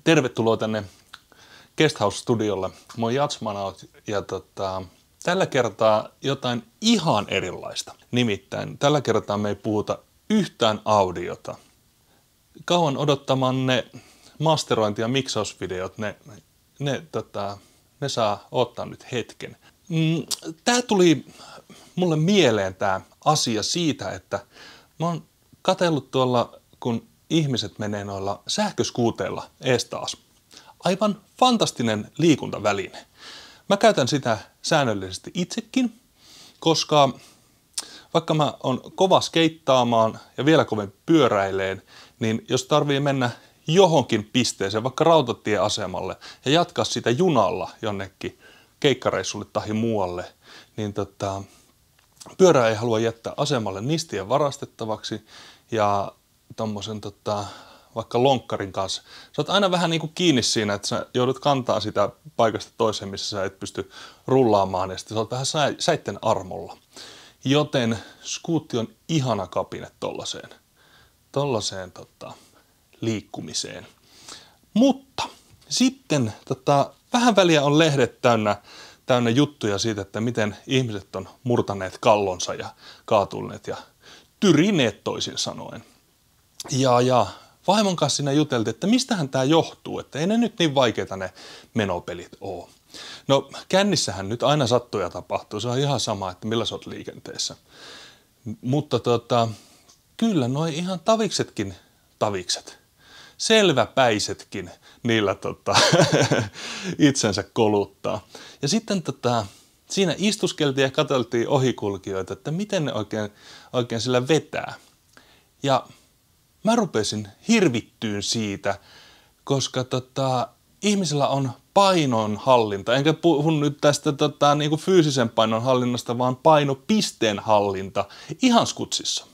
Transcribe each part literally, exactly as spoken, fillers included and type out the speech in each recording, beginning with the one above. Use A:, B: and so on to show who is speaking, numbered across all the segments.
A: Tervetuloa tänne Guesthouse-studiolle. Mä oon Jatsmanaut ja tota, tällä kertaa jotain ihan erilaista. Nimittäin tällä kertaa me ei puhuta yhtään audiota. Kauan odottamanne masterointi- ja miksausvideot, ne, ne, tota, ne saa ottaa nyt hetken. Tää tuli mulle mieleen tää asia siitä, että mä oon katsellut tuolla, kun ihmiset menee noilla sähköskuuteilla ees taas. Aivan fantastinen liikuntaväline. Mä käytän sitä säännöllisesti itsekin, koska vaikka mä oon kova skeittaamaan ja vielä kovempi pyöräileen, niin jos tarvii mennä johonkin pisteeseen, vaikka rautatieasemalle, ja jatkaa sitä junalla jonnekin keikkareissulle tai muualle, niin tota, pyörää ei halua jättää asemalle nistien varastettavaksi ja tommosen tota, vaikka lonkkarin kanssa. Sä oot aina vähän niin kuin kiinni siinä, että sä joudut kantaa sitä paikasta toiseen, missä sä et pysty rullaamaan, ja sitten sä oot vähän säitten armolla. Joten skuutti on ihana kapine tollaseen, tollaseen tota, liikkumiseen. Mutta sitten tota, vähän väliä on lehdet täynnä, täynnä juttuja siitä, että miten ihmiset on murtaneet kallonsa ja kaatuneet ja tyrineet toisin sanoen. Ja, ja vaimon kanssa siinä juteltiin, että mistähän tämä johtuu, että ei ne nyt niin vaikeita ne menopelit ole. No kännissähän nyt aina sattuu ja tapahtuu, se on ihan sama, että millä sä oot liikenteessä. Mutta tota, kyllä noi ihan taviksetkin tavikset, selväpäisetkin niillä tota, itsensä koluttaa. Ja sitten tota, siinä istuskeltiin ja katseltiin ohikulkijoita, että miten ne oikein, oikein sillä vetää. Ja mä rupesin hirvittyyn siitä, koska tota, ihmisellä on painonhallinta, enkä puhu nyt tästä tota, niinku fyysisen painon hallinnasta, vaan painopisteen hallinta ihan skutsissa.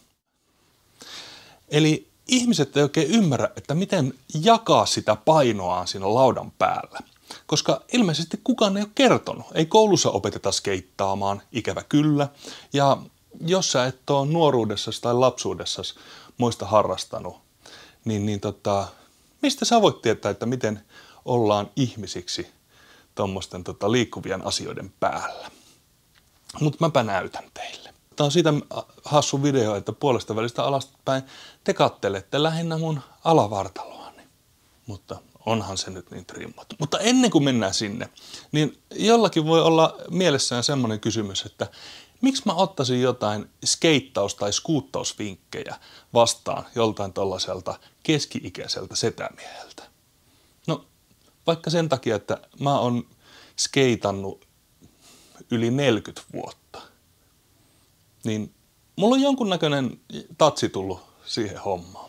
A: Eli ihmiset ei oikein ymmärrä, että miten jakaa sitä painoaan siinä laudan päällä. Koska ilmeisesti kukaan ei ole kertonut. Ei koulussa opeteta skeittaamaan, ikävä kyllä. Ja jos sä et ole nuoruudessasi tai lapsuudessasi muista harrastanut, niin, niin tota, mistä sä voit tietää, että miten ollaan ihmisiksi tuommoisten tota, liikkuvien asioiden päällä. Mutta mäpä näytän teille. Tämä on siitä hassu video, että puolesta välistä alaspäin te kattelette lähinnä mun alavartaloani. Mutta onhan se nyt niin trimmattu. Mutta ennen kuin mennään sinne, niin jollakin voi olla mielessään semmoinen kysymys, että miksi mä ottaisin jotain skeittaus- tai skuuttausvinkkejä vastaan joltain tollaiselta keski-ikäiseltä setämieheltä? No, vaikka sen takia, että mä oon skeitannut yli neljäkymmentä vuotta, niin mulla on jonkunnäköinen tatsi tullut siihen hommaan.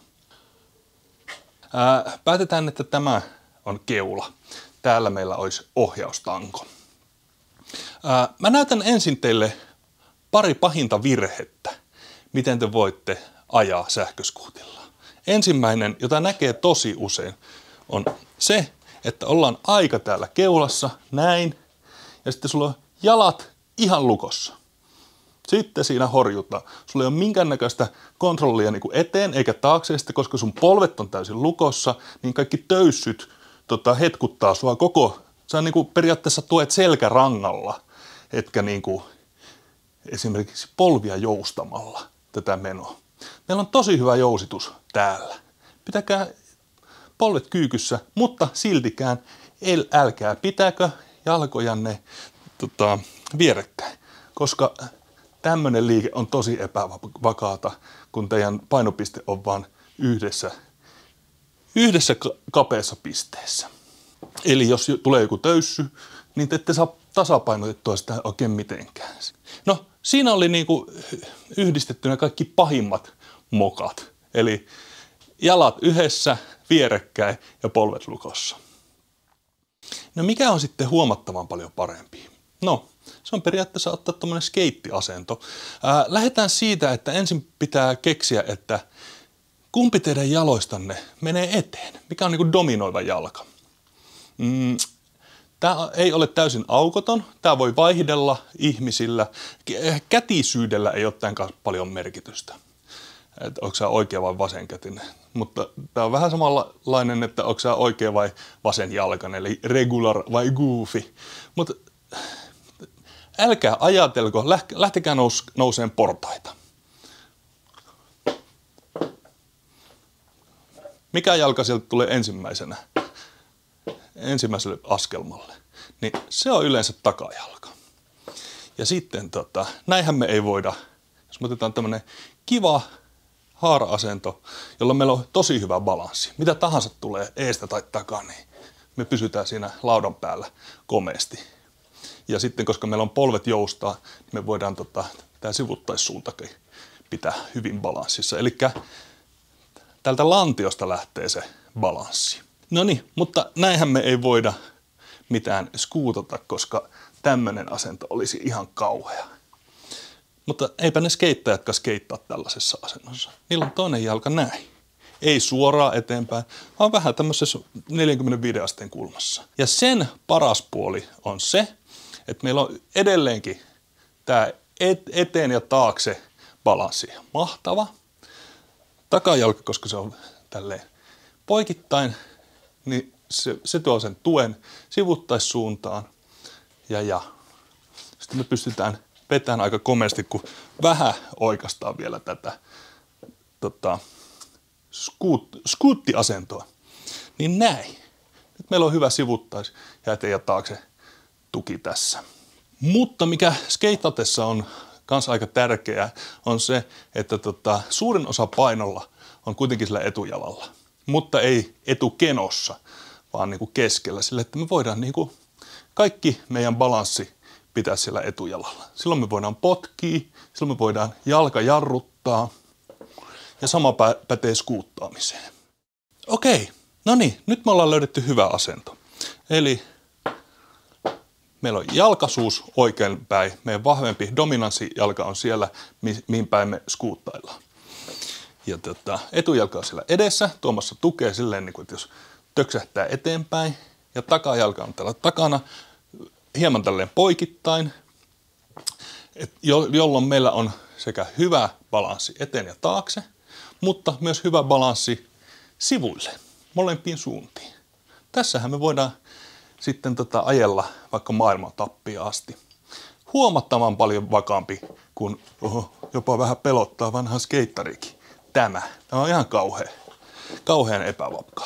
A: Ää, päätetään, että tämä on keula. Täällä meillä olisi ohjaustanko. Ää, mä näytän ensin teille pari pahinta virhettä, miten te voitte ajaa sähköskuutilla. Ensimmäinen, jota näkee tosi usein, on se, että ollaan aika täällä keulassa, näin, ja sitten sulla on jalat ihan lukossa. Sitten siinä horjutaan. Sulla ei ole minkäännäköistä kontrollia niin kuin eteen eikä taakse, koska sun polvet on täysin lukossa, niin kaikki töyssyt tota, hetkuttaa sua koko, sä niin kuin periaatteessa tuet selkärangalla, etkä niin kuin esimerkiksi polvia joustamalla tätä menoa. Meillä on tosi hyvä jousitus täällä. Pitäkää polvet kyykyssä, mutta siltikään el, älkää pitäkö jalkojanne tota, vierekkäin, koska tämmöinen liike on tosi epävakaata, kun teidän painopiste on vain yhdessä, yhdessä kapeassa pisteessä. Eli jos tulee joku töyssy, niin te ette saa tasapainotettua sitä oikein mitenkään. No, siinä oli niinku yhdistettynä kaikki pahimmat mokat. Eli jalat yhdessä, vierekkäin ja polvet lukossa. No mikä on sitten huomattavan paljon parempi? No, se on periaatteessa ottaa tuommoinen skeittiasento. Ää, lähdetään siitä, että ensin pitää keksiä, että kumpi teidän jaloistanne menee eteen. Mikä on niin kuin dominoiva jalka. Mm, Tämä ei ole täysin aukoton. Tämä voi vaihdella ihmisillä. Kätisyydellä ei ole tämän kanssa paljon merkitystä. että onko sä oikea vai vasenkätinen. Mutta tämä on vähän samanlainen, että onko sä oikea vai vasenjalkainen, eli regular vai goofy. Mutta älkää ajatelko, lähtekää nous, nouseen portaita. Mikä jalka sieltä tulee ensimmäisenä, ensimmäiselle askelmalle? Niin se on yleensä takajalka. Ja sitten tota, näinhän me ei voida, jos me otetaan tämmönen kiva haara-asento, jolla meillä on tosi hyvä balanssi. Mitä tahansa tulee eestä tai takaa, niin me pysytään siinä laudan päällä komeasti. Ja sitten, koska meillä on polvet joustaa, niin me voidaan tota, tämä sivuttaissuuntakin pitää hyvin balanssissa. Eli tältä lantiosta lähtee se balanssi. No niin, mutta näinhän me ei voida mitään skuutata, koska tämmöinen asento olisi ihan kauhea. Mutta eipä ne skeittajatkaan skeittaa tällaisessa asennossa. Niillä on toinen jalka näin. Ei suoraan eteenpäin, vaan vähän tämmöisessä neljäkymmentäviisi asteen kulmassa. Ja sen paras puoli on se, että meillä on edelleenkin tämä eteen ja taakse balanssi. Mahtava. Takajalka, koska se on tälleen poikittain, niin se, se tuo sen tuen sivuttaissuuntaan. Ja, ja sitten me pystytään vetämään aika komeasti, kun vähän oikastaan vielä tätä tota, skuut, skuuttiasentoa. Niin näin. Nyt meillä on hyvä sivuttais ja eteen ja taakse tuki tässä. Mutta mikä skeitatessa on kans aika tärkeää, on se, että tota, suurin osa painolla on kuitenkin sillä etujalalla. Mutta ei etukenossa, vaan niinku keskellä. Sillä että me voidaan niinku kaikki meidän balanssi pitää siellä etujalalla. Silloin me voidaan potkia, silloin me voidaan jalka jarruttaa ja sama pätee skuuttaamiseen. Okei, no niin, nyt me ollaan löydetty hyvä asento. Eli meillä on jalkasuus oikein päin, meidän vahvempi dominanssijalka on siellä, mihin päin me skuuttaillaan. Ja tota, etujalka on siellä edessä, tuomassa tukea silleen, niin kuin, että jos töksähtää eteenpäin, ja takajalka on täällä takana, hieman tälleen poikittain, et jo, jolloin meillä on sekä hyvä balanssi eteen ja taakse, mutta myös hyvä balanssi sivuille, molempiin suuntiin. Tässähän me voidaan sitten tota ajella vaikka maailman tappia asti. Huomattavan paljon vakaampi, kun oho, jopa vähän pelottaa vanha skeittarikin. Tämä. Tämä on ihan kauhea, kauhean epävapkaa.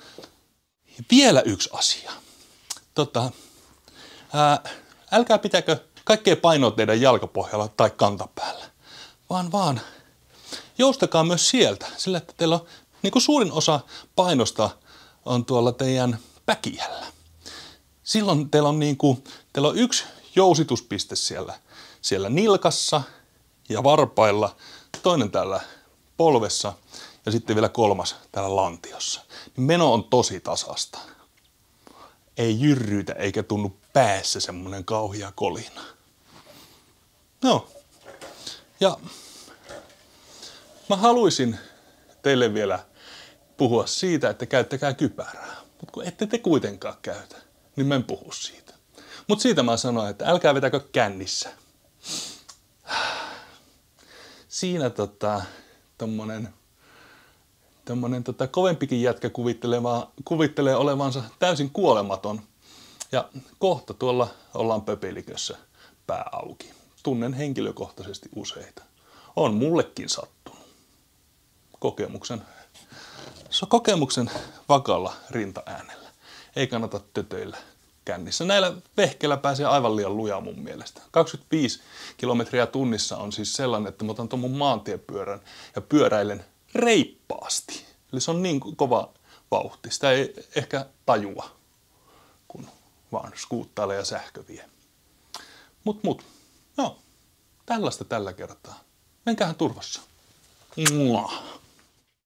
A: Vielä yksi asia. Tota, ää, älkää pitäkö kaikkea painoa teidän jalkapohjalla tai kantapäällä, vaan vaan joustakaa myös sieltä, sillä että teillä on niin kuin suurin osa painosta on tuolla teidän päkiällä. Silloin teillä on, niin kuin, teillä on yksi jousituspiste siellä, siellä nilkassa ja varpailla, toinen täällä polvessa ja sitten vielä kolmas täällä lantiossa. Meno on tosi tasasta. Ei jyrryytä eikä tunnu päässä semmoinen kauhea kolina. No. Ja mä haluaisin teille vielä puhua siitä, että käyttäkää kypärää. Mutta kun ette te kuitenkaan käytä, niin mä en puhu siitä. Mutta siitä mä sanoin, että älkää vetäkö kännissä. Siinä tota, tommonen, tommonen tota, kovempikin jätkä kuvittelee olevansa täysin kuolematon. Ja kohta tuolla ollaan pöpelikössä pää auki. Tunnen henkilökohtaisesti useita. On mullekin sattunut. Kokemuksen, se on kokemuksen vakalla rintaäänellä. Ei kannata tötöillä kännissä. Näillä vehkeillä pääsee aivan liian lujaa mun mielestä. kaksikymmentäviisi kilometriä tunnissa on siis sellainen, että mä otan tuon mun maantiepyörän ja pyöräilen reippaasti. Eli se on niin kova vauhti. Sitä ei ehkä tajua, kun vaan skuuttailee ja sähkö vie. Mut mut, no, tällaista tällä kertaa. Menkäähän turvassa. Mua.